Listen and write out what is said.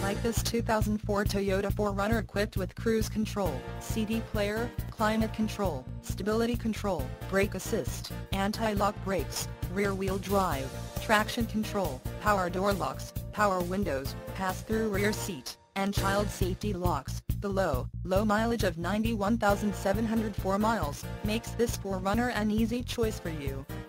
Like this 2004 Toyota 4Runner equipped with cruise control, CD player, climate control, stability control, brake assist, anti-lock brakes, rear-wheel drive, traction control, power door locks, power windows, pass-through rear seat, and child safety locks. The low mileage of 91,704 miles makes this 4Runner an easy choice for you.